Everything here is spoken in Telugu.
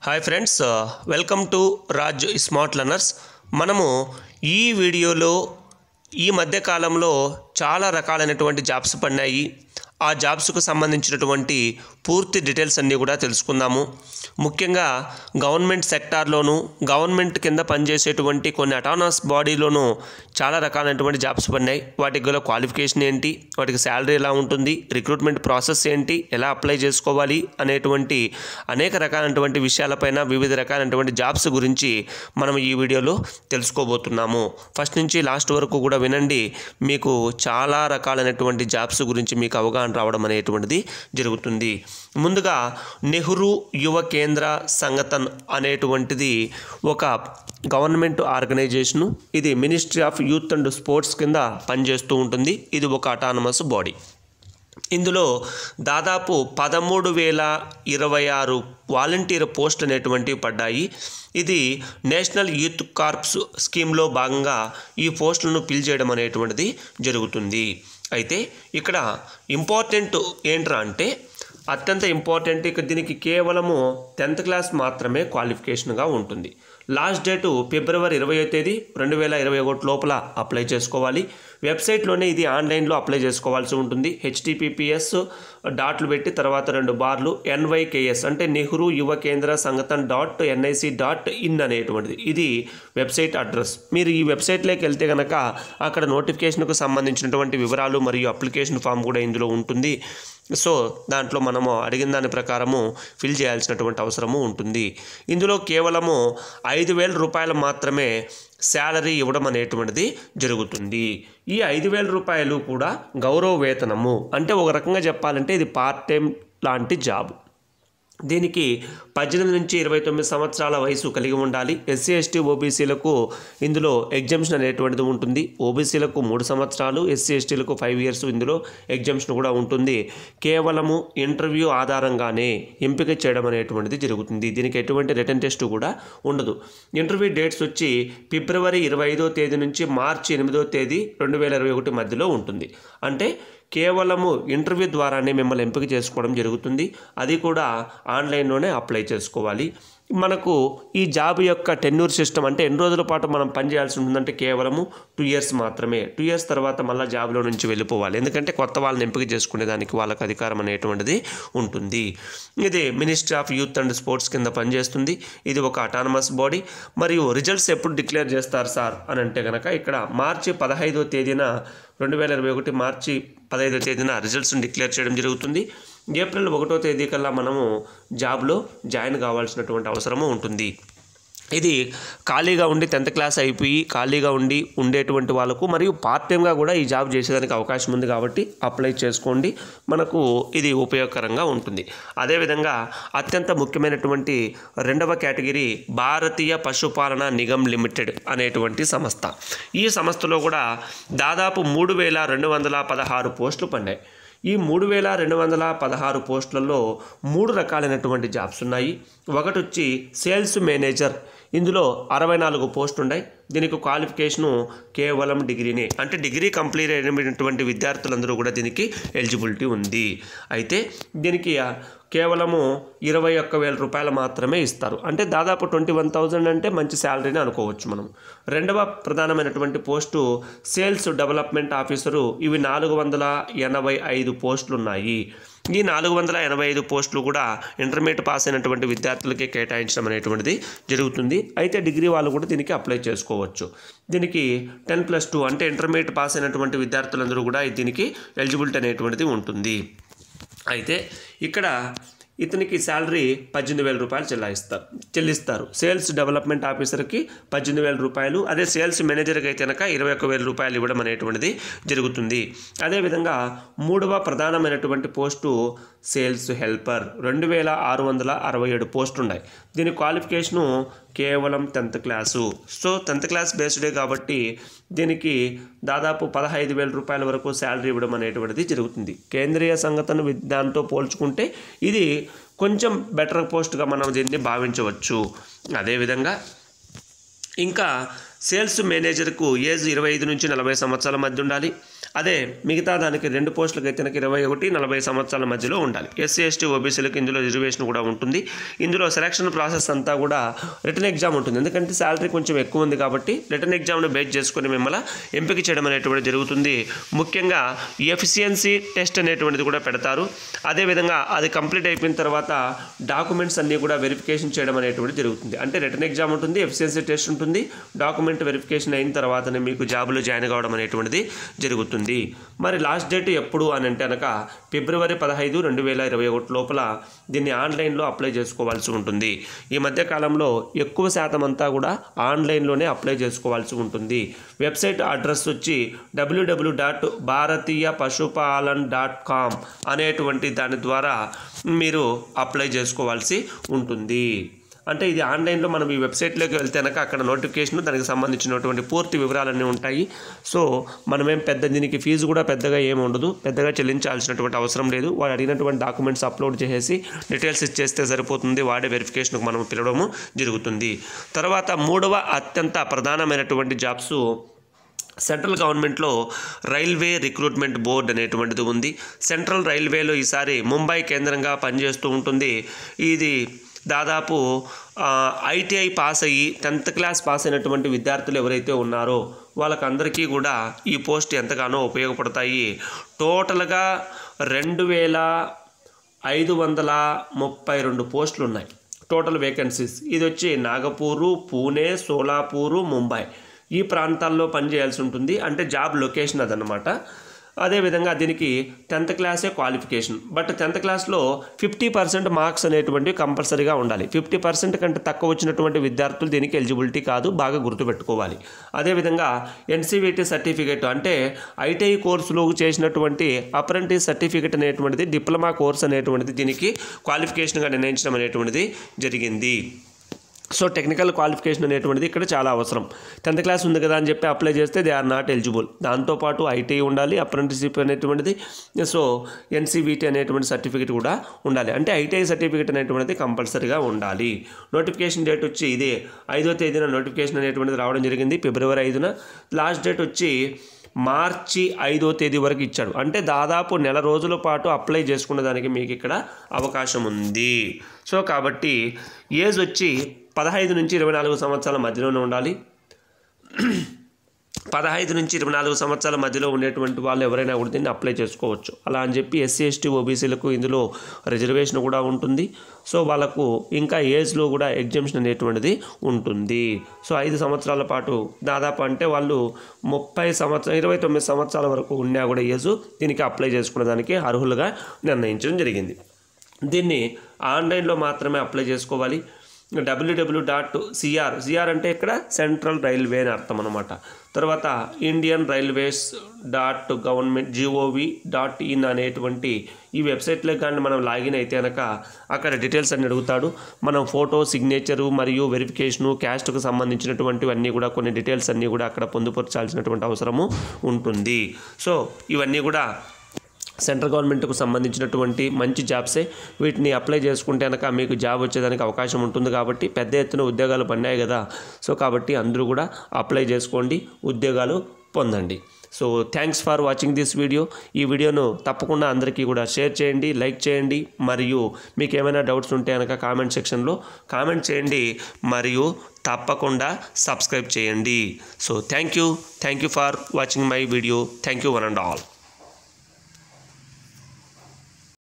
Hi friends, welcome to Raj smart learners. మనము ఈ వీడియోలో ఈ మధ్య కాలంలో చాలా రకాలైనటువంటి జాబ్స్ పడినాయి. ఆ జాబ్స్కు సంబంధించినటువంటి పూర్తి డీటెయిల్స్ అన్నీ కూడా తెలుసుకుందాము. ముఖ్యంగా గవర్నమెంట్ సెక్టార్లోను గవర్నమెంట్ కింద పనిచేసేటువంటి కొన్ని అటానమస్ బాడీలోనూ చాలా రకాలైనటువంటి జాబ్స్ పడినాయి. వాటికి గల క్వాలిఫికేషన్ ఏంటి, వాటికి శాలరీ ఎలా ఉంటుంది, రిక్రూట్మెంట్ ప్రాసెస్ ఏంటి, ఎలా అప్లై చేసుకోవాలి అనేటువంటి అనేక రకాలైనటువంటి విషయాలపైన వివిధ రకాలైనటువంటి జాబ్స్ గురించి మనం ఈ వీడియోలో తెలుసుకోబోతున్నాము. ఫస్ట్ నుంచి లాస్ట్ వరకు కూడా వినండి. మీకు చాలా రకాలైనటువంటి జాబ్స్ గురించి మీకు అవగాహన రావడం అనేటువంటిది జరుగుతుంది. ముందుగా నెహ్రూ యువ కేంద్ర సంగఠన్ అనేటువంటిది ఒక గవర్నమెంట్ ఆర్గనైజేషను. ఇది ministry of youth and sports కింద పనిచేస్తూ ఉంటుంది. ఇది ఒక అటానమస్ బాడీ. ఇందులో దాదాపు 13,026 వాలంటీర్ పోస్టులు అనేటువంటివి పడ్డాయి. ఇది నేషనల్ యూత్ కార్ప్స్ స్కీమ్లో భాగంగా ఈ పోస్టులను ఫిల్ చేయడం అనేటువంటిది జరుగుతుంది. అయితే ఇక్కడ ఇంపార్టెంట్ ఏంట్రా అంటే అత్యంత ఇంపార్టెంట్, ఇక దీనికి కేవలము 10th క్లాస్ మాత్రమే క్వాలిఫికేషన్గా ఉంటుంది. లాస్ట్ డేటు ఫిబ్రవరి 20వ తేదీ 2021 లోపల అప్లై చేసుకోవాలి. వెబ్సైట్లోనే ఇది ఆన్లైన్లో అప్లై చేసుకోవాల్సి ఉంటుంది. https డాట్లు పెట్టి తర్వాత 2 బార్లు NYKS అంటే నెహ్రూ యువ కేంద్ర సంగఠన్ .nic.in అనేటువంటిది ఇది వెబ్సైట్ అడ్రస్. మీరు ఈ వెబ్సైట్లోకి వెళ్తే కనుక అక్కడ నోటిఫికేషన్కు సంబంధించినటువంటి వివరాలు మరియు అప్లికేషన్ ఫామ్ కూడా ఇందులో ఉంటుంది. సో దాంట్లో మనము అడిగిన దాని ప్రకారము ఫిల్ చేయాల్సినటువంటి అవసరము ఉంటుంది. ఇందులో కేవలము 5,000 రూపాయలు మాత్రమే శాలరీ ఇవ్వడం అనేటువంటిది జరుగుతుంది. ఈ 5,000 రూపాయలు కూడా గౌరవ వేతనము. అంటే ఒక రకంగా చెప్పాలంటే ఇది పార్ట్ టైం లాంటి జాబ్. దీనికి 18 నుంచి 29 సంవత్సరాల వయసు కలిగి ఉండాలి. ఎస్సీ ఎస్టీ ఓబీసీలకు ఇందులో ఎగ్జామ్షన్ అనేటువంటిది ఉంటుంది. ఓబీసీలకు 3 సంవత్సరాలు, ఎస్సీ ఎస్టీలకు 5 years ఇందులో ఎగ్జామ్షన్ కూడా ఉంటుంది. కేవలము ఇంటర్వ్యూ ఆధారంగానే ఎంపిక చేయడం అనేటువంటిది జరుగుతుంది. దీనికి ఎటువంటి రిటన్ టెస్ట్ కూడా ఉండదు. ఇంటర్వ్యూ డేట్స్ వచ్చి ఫిబ్రవరి 25వ తేదీ నుంచి మార్చి 8వ తేదీ 2021 మధ్యలో ఉంటుంది. అంటే కేవలము ఇంటర్వ్యూ ద్వారానే మిమ్మల్ని ఎంపిక చేసుకోవడం జరుగుతుంది. అది కూడా ఆన్లైన్లోనే అప్లై చేసుకోవాలి. మనకు ఈ జాబ్ యొక్క టెన్యూర్ సిస్టమ్ అంటే ఎన్ని రోజుల పాటు మనం పనిచేయాల్సి ఉంటుందంటే కేవలము 2 years మాత్రమే. 2 years తర్వాత మళ్ళీ జాబ్లో నుంచి వెళ్ళిపోవాలి. ఎందుకంటే కొత్త వాళ్ళని ఎంపిక చేసుకునేదానికి వాళ్ళకి అధికారం అనేటువంటిది ఉంటుంది. ఇది ministry of youth and sports కింద పనిచేస్తుంది. ఇది ఒక అటానమస్ బాడీ. మరియు రిజల్ట్స్ ఎప్పుడు డిక్లేర్ చేస్తారు సార్ అని అంటే కనుక ఇక్కడ మార్చి 15వ తేదీన 2021 మార్చి 15వ తేదీన రిజల్ట్స్ని డిక్లేర్ చేయడం జరుగుతుంది. ఏప్రిల్ 1వ తేదీ కల్లా మనము జాబ్లో జాయిన్ కావాల్సినటువంటి అవసరము ఉంటుంది. ఇది ఖాళీగా ఉండి 10th క్లాస్ అయిపోయి ఖాళీగా ఉండేటువంటి వాళ్ళకు మరియు పార్ట్ టైంగా కూడా ఈ జాబ్ చేసేదానికి అవకాశం ఉంది కాబట్టి అప్లై చేసుకోండి. మనకు ఇది ఉపయోగకరంగా ఉంటుంది. అదేవిధంగా అత్యంత ముఖ్యమైనటువంటి 2వ కేటగిరీ భారతీయ పశుపాలన నిగమ్ లిమిటెడ్ అనేటువంటి సంస్థ. ఈ సంస్థలో కూడా దాదాపు 3,216 పోస్టులు పడ్డాయి. ఈ 3,216 పోస్టులలో 3 రకాలైనటువంటి జాబ్స్ ఉన్నాయి. ఒకటి వచ్చి సేల్స్ మేనేజర్. ఇందులో 64 పోస్టులు ఉన్నాయి. దీనికి క్వాలిఫికేషను కేవలం డిగ్రీనే. అంటే డిగ్రీ కంప్లీట్ అయినటువంటి విద్యార్థులందరూ కూడా దీనికి ఎలిజిబిలిటీ ఉంది. అయితే దీనికి కేవలము 21,000 రూపాయలు మాత్రమే ఇస్తారు. అంటే దాదాపు 21,000 అంటే మంచి శాలరీని అనుకోవచ్చు మనం. 2వ ప్రధానమైనటువంటి పోస్టు సేల్స్ డెవలప్మెంట్ ఆఫీసరు. ఇవి 485 పోస్టులు ఉన్నాయి. ఈ 485 పోస్టులు కూడా ఇంటర్మీడియట్ పాస్ అయినటువంటి విద్యార్థులకి కేటాయించడం అనేటువంటిది జరుగుతుంది. అయితే డిగ్రీ వాళ్ళు కూడా దీనికి అప్లై చేసుకోవచ్చు. దీనికి 10+2 అంటే ఇంటర్మీడియట్ పాస్ అయినటువంటి విద్యార్థులందరూ కూడా దీనికి ఎలిజిబిలిటీ అనేటువంటిది ఉంటుంది. అయితే ఇక్కడ ఇతనికి శాలరీ 18,000 రూపాయలు చెల్లిస్తారు. సేల్స్ డెవలప్మెంట్ ఆఫీసర్కి 18,000 రూపాయలు. అదే సేల్స్ మేనేజర్కి అయితే కనుక 21,000 రూపాయలు ఇవ్వడం అనేటువంటిది జరుగుతుంది. అదేవిధంగా 3వ ప్రధానమైనటువంటి పోస్టు సేల్స్ హెల్పర్. 2,667 పోస్టులు ఉన్నాయి. దీని క్వాలిఫికేషను కేవలం 10th class. So 10th class బేస్డే కాబట్టి దీనికి దాదాపు 15,000 రూపాయల వరకు శాలరీ ఇవ్వడం అనేటువంటిది జరుగుతుంది. కేంద్రీయ సంఘటన దాంతో పోల్చుకుంటే ఇది కొంచెం బెటర్ పోస్ట్గా మనం దీన్ని భావించవచ్చు. అదేవిధంగా ఇంకా సేల్స్ మేనేజర్కు ఏజ్ 25 నుంచి 40 సంవత్సరాల మధ్య ఉండాలి. అదే మిగతా దానికి 2 పోస్టులకు అయితే 21-40 సంవత్సరాల మధ్యలో ఉండాలి. ఎస్సీ ఎస్టీ ఓబీసీలకు ఇందులో రిజర్వేషన్ కూడా ఉంటుంది. ఇందులో సెలక్షన్ ప్రాసెస్ అంతా కూడా రిటర్న్ ఎగ్జామ్ ఉంటుంది. ఎందుకంటే శాలరీ కొంచెం ఎక్కువ ఉంది కాబట్టి రిటర్న్ ఎగ్జామ్ను బేస్ చేసుకుని మిమ్మల్ని ఎంపిక చేయడం అనేటువంటిది జరుగుతుంది. ముఖ్యంగా ఎఫిషియన్సీ టెస్ట్ అనేటువంటిది కూడా పెడతారు. అదేవిధంగా అది కంప్లీట్ అయిపోయిన తర్వాత డాక్యుమెంట్స్ అన్నీ కూడా వెరిఫికేషన్ చేయడం అనేటువంటిది జరుగుతుంది. అంటే రిటర్న్ ఎగ్జామ్ ఉంటుంది, ఎఫిషియన్సీ టెస్ట్ ఉంటుంది, డాక్యుమెంట్ వెరిఫికేషన్ అయిన తర్వాతనే మీకు జాబ్లో జాయిన్ కావడం అనేటువంటిది జరుగుతుంది. మరి లాస్ట్ డేట్ ఎప్పుడు అని అంటే కనుక ఫిబ్రవరి 15, 2021 లోపల దీన్ని ఆన్లైన్లో అప్లై చేసుకోవాల్సి ఉంటుంది. ఈ మధ్య కాలంలో ఎక్కువ శాతం అంతా కూడా ఆన్లైన్లోనే అప్లై చేసుకోవాల్సి ఉంటుంది. వెబ్సైట్ అడ్రస్ వచ్చి www.bharatiyapashupalan.com అనేటువంటి దాని ద్వారా మీరు అప్లై చేసుకోవాల్సి ఉంటుంది. అంటే ఇది ఆన్లైన్లో మనం ఈ వెబ్సైట్లోకి వెళ్తే కనుక అక్కడ నోటిఫికేషన్ దానికి సంబంధించినటువంటి పూర్తి వివరాలన్నీ ఉంటాయి. సో మనమేం పెద్ద దీనికి ఫీజు కూడా పెద్దగా ఏమి ఉండదు, పెద్దగా చెల్లించాల్సినటువంటి అవసరం లేదు. వాడు అడిగినటువంటి డాక్యుమెంట్స్ అప్లోడ్ చేసేసి డీటెయిల్స్ ఇచ్చేస్తే సరిపోతుంది. వాడే వెరిఫికేషన్కి మనం పిలవడము జరుగుతుంది. తర్వాత 3వ అత్యంత ప్రధానమైనటువంటి జాబ్స్ సెంట్రల్ గవర్నమెంట్లో రైల్వే రిక్రూట్మెంట్ బోర్డ్ అనేటువంటిది ఉంది. సెంట్రల్ రైల్వేలో ఈసారి ముంబై కేంద్రంగా పనిచేస్తూ ఉంటుంది. ఇది దాదాపు ఐటీఐ పాస్ అయ్యి 10th క్లాస్ పాస్ అయినటువంటి విద్యార్థులు ఎవరైతే ఉన్నారో వాళ్ళకందరికీ కూడా ఈ పోస్ట్ ఎంతగానో ఉపయోగపడతాయి. టోటల్గా 2532 పోస్టులు ఉన్నాయి. టోటల్ వేకెన్సీస్ ఇది వచ్చి నాగపూరు, పూణే, సోలాపూరు, ముంబై ఈ ప్రాంతాల్లో పనిచేయాల్సి ఉంటుంది. అంటే జాబ్ లొకేషన్ అదనమాట. అదేవిధంగా దీనికి 10th క్లాసే క్వాలిఫికేషన్. బట్ 10th క్లాస్లో 50% మార్క్స్ అనేటువంటివి కంపల్సరీగా ఉండాలి. 50% కంటే తక్కువ వచ్చినటువంటి విద్యార్థులు దీనికి ఎలిజిబిలిటీ కాదు, బాగా గుర్తుపెట్టుకోవాలి. అదేవిధంగా ఎన్సీవీటీ సర్టిఫికేట్ అంటే ఐటీఐ కోర్సులో చేసినటువంటి అప్రెంటిస్ సర్టిఫికేట్ అనేటువంటిది, డిప్లొమా కోర్స్ అనేటువంటిది దీనికి క్వాలిఫికేషన్గా నిర్ణయించడం అనేటువంటిది జరిగింది. సో టెక్నికల్ క్వాలిఫికేషన్ అనేటువంటిది ఇక్కడ చాలా అవసరం. 10th క్లాస్ ఉంది కదా అని చెప్పి అప్లై చేస్తే దే ఆర్ నాట్ ఎలిజిబుల్. దాంతోపాటు ఐటీఐ ఉండాలి, అప్రెంటిస్షిప్ అనేటువంటిది, సో ఎన్సీవీటీ అనేటువంటి సర్టిఫికేట్ కూడా ఉండాలి. అంటే ఐటీఐ సర్టిఫికేట్ అనేటువంటిది కంపల్సరీగా ఉండాలి. నోటిఫికేషన్ డేట్ వచ్చి ఇదే 5వ తేదీన నోటిఫికేషన్ అనేటువంటిది రావడం జరిగింది, ఫిబ్రవరి 5న. లాస్ట్ డేట్ వచ్చి మార్చి 5వ తేదీ వరకు ఇచ్చాడు. అంటే దాదాపు నెల రోజుల పాటు అప్లై చేసుకునే దానికి మీకు ఇక్కడ అవకాశం ఉంది. సో కాబట్టి ఏజ్ వచ్చి 15 నుంచి 24 సంవత్సరాల మధ్యలోనే ఉండాలి. 15 నుంచి 24 సంవత్సరాల మధ్యలో ఉండేటువంటి వాళ్ళు ఎవరైనా కూడా దీన్ని అప్లై చేసుకోవచ్చు. అలా అని చెప్పి ఎస్సీ ఎస్టీ ఓబీసీలకు ఇందులో రిజర్వేషన్ కూడా ఉంటుంది. సో వాళ్ళకు ఇంకా ఏజ్లో కూడా ఎగ్జామ్షన్ అనేటువంటిది ఉంటుంది. సో 5 సంవత్సరాల పాటు దాదాపు అంటే వాళ్ళు 29 సంవత్సరాల వరకు ఉన్నా కూడా ఏజ్ దీనికి అప్లై చేసుకునే దానికి అర్హులుగా నిర్ణయించడం జరిగింది. దీన్ని ఆన్లైన్లో మాత్రమే అప్లై చేసుకోవాలి. www.cr అంటే ఇక్కడ సెంట్రల్ రైల్వే అని అర్థం అనమాట. తర్వాత indianrailways.govt.gov.in అనేటువంటి ఈ వెబ్సైట్లో కానీ మనం లాగిన్ అయితే కనుక అక్కడ డీటెయిల్స్ అన్ని అడుగుతాడు. మనం ఫోటో, సిగ్నేచరు మరియు వెరిఫికేషను, క్యాస్ట్కు సంబంధించినటువంటివన్నీ కూడా కొన్ని డీటెయిల్స్ అన్నీ కూడా అక్కడ పొందుపరచాల్సినటువంటి అవసరము ఉంటుంది. సో ఇవన్నీ కూడా సెంట్రల్ గవర్నమెంట్కు సంబంధించినటువంటి మంచి జాబ్సే. వీటిని అప్లై చేసుకుంటే కనుక మీకు జాబ్ వచ్చేదానికి అవకాశం ఉంటుంది. కాబట్టి పెద్ద ఎత్తున ఉద్యోగాలు పడినాయి కదా, సో కాబట్టి అందరూ కూడా అప్లై చేసుకోండి, ఉద్యోగాలు పొందండి. So thanks for watching this video. ఈ వీడియోను తప్పకుండా అందరికీ కూడా షేర్ చేయండి, లైక్ చేయండి, మరియు మీకు ఏమైనా డౌట్స్ ఉంటే కనుక కామెంట్ సెక్షన్లో కామెంట్ చేయండి, మరియు తప్పకుండా సబ్స్క్రైబ్ చేయండి. So thank you for watching my video. Thank you one and all.